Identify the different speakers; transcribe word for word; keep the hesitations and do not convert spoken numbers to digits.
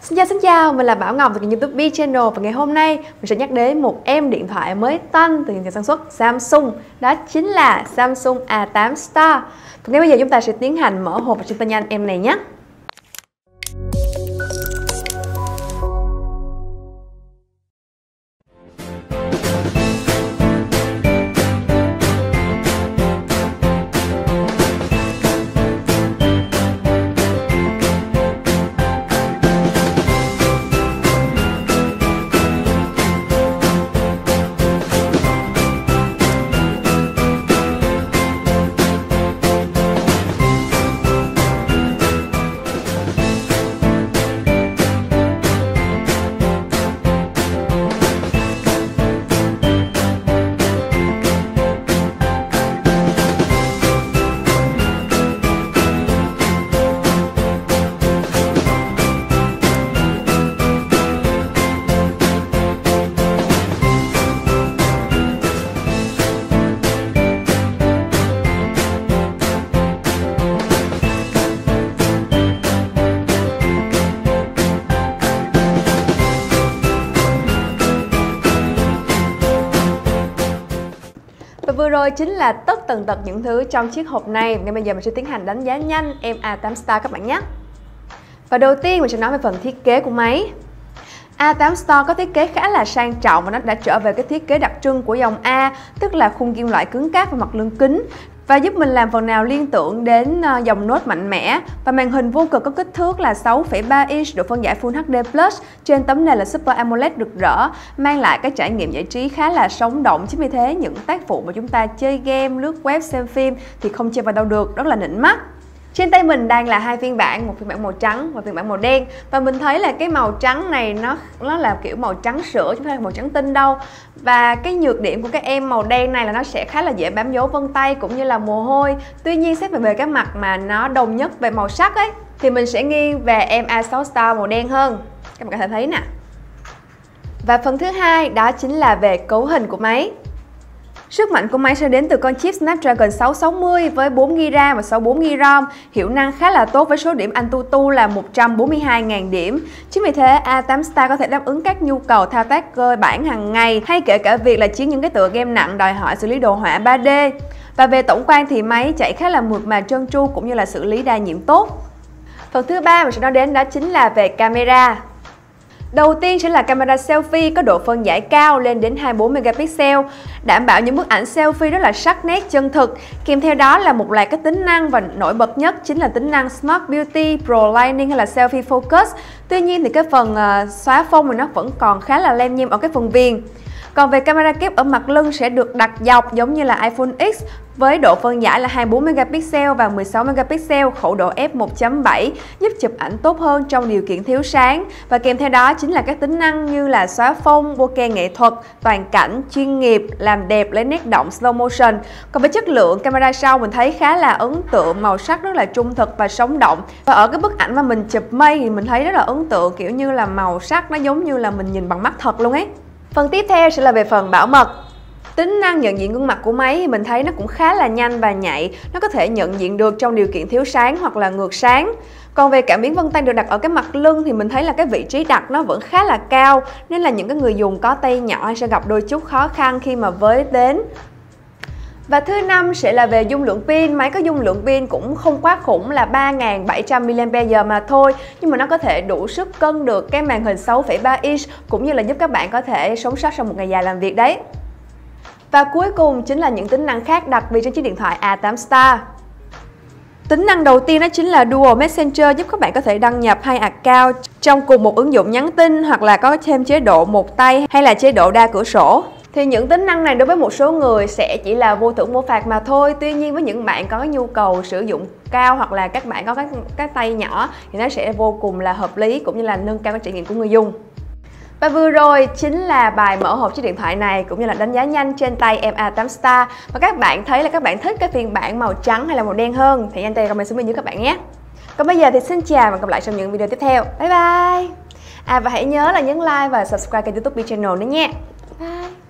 Speaker 1: Xin chào xin chào, mình là Bảo Ngọc từ kênh YouTube B Channel và ngày hôm nay mình sẽ nhắc đến một em điện thoại mới toanh từ nhà sản xuất Samsung, đó chính là Samsung A tám Star. Và ngay bây giờ chúng ta sẽ tiến hành mở hộp và trên tay nhanh em này nhé. Và vừa rồi chính là tất tần tật những thứ trong chiếc hộp này. Ngay bây giờ mình sẽ tiến hành đánh giá nhanh em A tám Star các bạn nhé. Và đầu tiên mình sẽ nói về phần thiết kế của máy. A tám Star có thiết kế khá là sang trọng và nó đã trở về cái thiết kế đặc trưng của dòng A, tức là khung kim loại cứng cáp và mặt lưng kính, và giúp mình làm phần nào liên tưởng đến dòng Note mạnh mẽ. Và màn hình vô cực có kích thước là sáu phẩy ba inch, độ phân giải Full hát đê plus, trên tấm nền là Super AMOLED rực rỡ, mang lại cái trải nghiệm giải trí khá là sống động. Chính vì thế những tác vụ mà chúng ta chơi game, lướt web, xem phim thì không chơi vào đâu được, rất là nịnh mắt. Trên tay mình đang là hai phiên bản, một phiên bản màu trắng và phiên bản màu đen. Và mình thấy là cái màu trắng này nó nó là kiểu màu trắng sữa chứ không phải là màu trắng tinh đâu. Và cái nhược điểm của cái em màu đen này là nó sẽ khá là dễ bám dấu vân tay cũng như là mồ hôi. Tuy nhiên xét về về cái mặt mà nó đồng nhất về màu sắc ấy thì mình sẽ nghiêng về em A sáu Star màu đen hơn. Các bạn có thể thấy nè. Và phần thứ hai đó chính là về cấu hình của máy. Sức mạnh của máy sẽ đến từ con chip Snapdragon sáu sáu mươi với bốn gi-ga-bai RAM và sáu mươi bốn gi-ga-bai ROM, hiệu năng khá là tốt với số điểm Antutu là một trăm bốn mươi hai nghìn điểm. Chính vì thế A tám Star có thể đáp ứng các nhu cầu thao tác cơ bản hàng ngày, hay kể cả việc là chiến những cái tựa game nặng đòi hỏi xử lý đồ họa ba D. Và về tổng quan thì máy chạy khá là mượt mà trơn tru cũng như là xử lý đa nhiệm tốt. Phần thứ ba mình sẽ nói đến đó chính là về camera. Đầu tiên sẽ là camera selfie có độ phân giải cao lên đến hai mươi bốn megapixel, đảm bảo những bức ảnh selfie rất là sắc nét chân thực. Kèm theo đó là một loạt các tính năng và nổi bật nhất chính là tính năng Smart Beauty, Pro Lighting hay là Selfie Focus. Tuy nhiên thì cái phần uh, xóa phông thì nó vẫn còn khá là lem nhem ở cái phần viền. Còn về camera kép ở mặt lưng sẽ được đặt dọc giống như là iPhone X với độ phân giải là hai mươi bốn megapixel và mười sáu megapixel, khẩu độ f một chấm bảy, giúp chụp ảnh tốt hơn trong điều kiện thiếu sáng. Và kèm theo đó chính là các tính năng như là xóa phông, bokeh nghệ thuật, toàn cảnh, chuyên nghiệp, làm đẹp lấy nét động slow motion. Còn về chất lượng, camera sau mình thấy khá là ấn tượng, màu sắc rất là trung thực và sống động. Và ở cái bức ảnh mà mình chụp mây thì mình thấy rất là ấn tượng, kiểu như là màu sắc nó giống như là mình nhìn bằng mắt thật luôn ấy. Phần tiếp theo sẽ là về phần bảo mật. Tính năng nhận diện gương mặt của máy thì mình thấy nó cũng khá là nhanh và nhạy. Nó có thể nhận diện được trong điều kiện thiếu sáng hoặc là ngược sáng. Còn về cảm biến vân tay được đặt ở cái mặt lưng thì mình thấy là cái vị trí đặt nó vẫn khá là cao, nên là những cái người dùng có tay nhỏ sẽ gặp đôi chút khó khăn khi mà với đến. Và thứ năm sẽ là về dung lượng pin. Máy có dung lượng pin cũng không quá khủng là ba nghìn bảy trăm mi-li-am-pe-giờ mà thôi, nhưng mà nó có thể đủ sức cân được cái màn hình sáu phẩy ba inch cũng như là giúp các bạn có thể sống sót sau một ngày dài làm việc đấy. Và cuối cùng chính là những tính năng khác đặc biệt trên chiếc điện thoại A tám Star. Tính năng đầu tiên đó chính là Dual Messenger, giúp các bạn có thể đăng nhập hai account trong cùng một ứng dụng nhắn tin, hoặc là có thêm chế độ một tay hay là chế độ đa cửa sổ. Thì những tính năng này đối với một số người sẽ chỉ là vô thưởng vô phạt mà thôi. Tuy nhiên với những bạn có nhu cầu sử dụng cao hoặc là các bạn có các, các tay nhỏ thì nó sẽ vô cùng là hợp lý cũng như là nâng cao cái trải nghiệm của người dùng. Và vừa rồi chính là bài mở hộp chiếc điện thoại này cũng như là đánh giá nhanh trên tay em A tám Star. Và các bạn thấy là các bạn thích cái phiên bản màu trắng hay là màu đen hơn thì nhanh tay comment xuống bên dưới các bạn nhé. Còn bây giờ thì xin chào và hẹn gặp lại trong những video tiếp theo. Bye bye. À và hãy nhớ là nhấn like và subscribe kênh YouTube B Channel nữa nha. Bye.